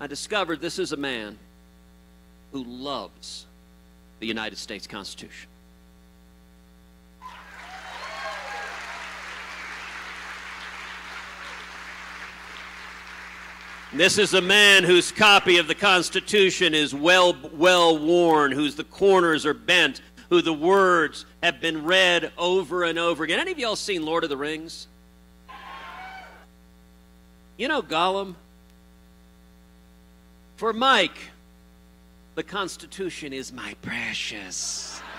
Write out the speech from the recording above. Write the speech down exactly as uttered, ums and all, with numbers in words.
I discovered this is a man who loves the United States Constitution. This is a man whose copy of the Constitution is well, well worn, whose the corners are bent, who the words have been read over and over again. Any of y'all seen Lord of the Rings? You know Gollum? For Mike, the Constitution is my precious.